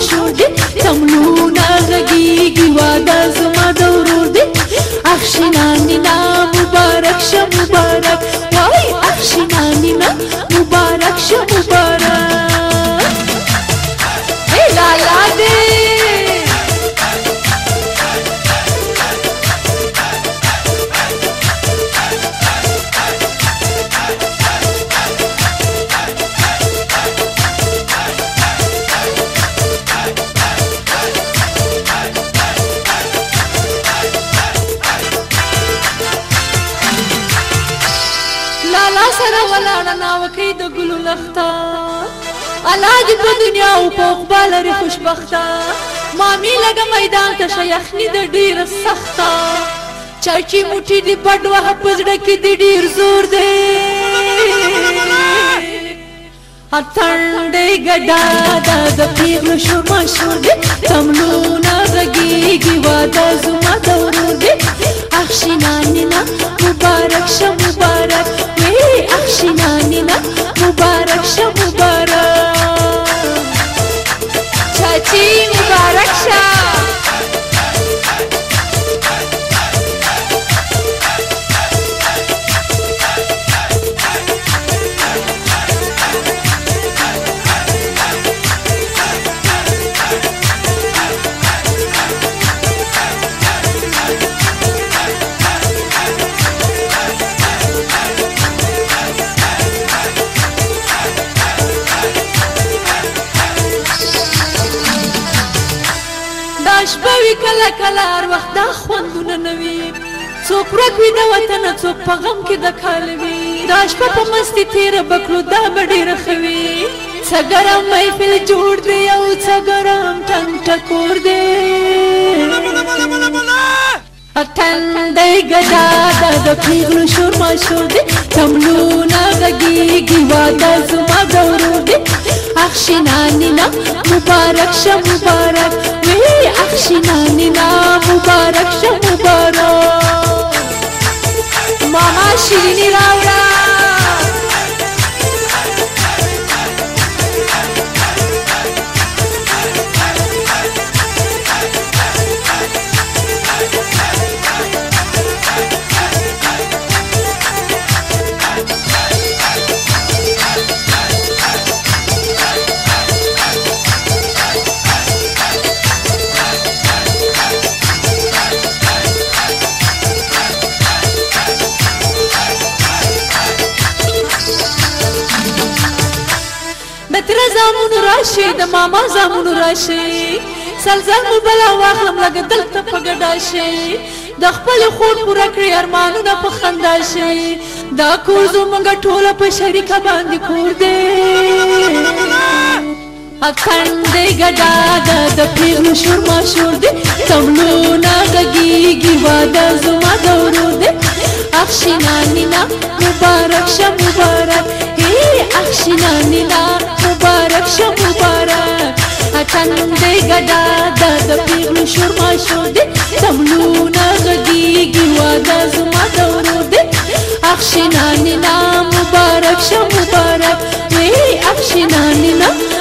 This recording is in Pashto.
مشهور دی تملونه غږیږي واده زما د ورور دی اخشینانینا مبارک شه مبارک وای اخشینانینا مبارک شه مبارک ای لالا دی لالا سره ولاړه ناوکۍ د ګلو لخته الله دې په دنیا او په عقبا لري خوشبخته مامي لږه میدان ته شه یخني د ډېره سخته چاچي موټي دې بډ وهه په زړه کې دې ډېر زور دی اتڼ دی ګډا دا د پیغلو شور مشهور دی تملونه غږیږي واده زما د ورور دی اخشینانینا مبارک شه مبارک وی اخشینانینا مبارک شه مبارک چاچی مبارک شه شپه وي کله کله هر وخت دا خوندونه نه وي څوک ورک وي د وطنه څوک په غم کې د کال وي دا شپه په مستي تېره به کړو دا به ډېره ښه وي څه ګرم محفل جوړ دی او څه ګرم ټنګ ټکور دی اتڼ دی ګډا دا د پیغلو شور مشهور دی تملونه غږیږي واده زما د ورور دی اخشینانینا مبارک شه مبارک وی اخشینانینا مبارک شه مبارک ماما شیرینی راوړه تر زامونو راشي د ماما زامونو راشي سلزل مو بلا واخلم لږ دلته په ګډا شي د خپلې خور پوره کړي ارمانونه په خندا شي دا کور زموږ ټوله په شریکه باندې کور دی اتڼ دی ګډا د پیغلو شور مشهور دی تملونه غږیږي واده زما د ورور دی اخشینانینا مبارک شه مبارک اخشینانینا مبارک شه مبارک اتڼ دی ګډا د پیغلو شور مشهور دی تملونه غږیږي واده زما د ورور دی اخشینانینا مبارک شه مبارک وی اخشینانینا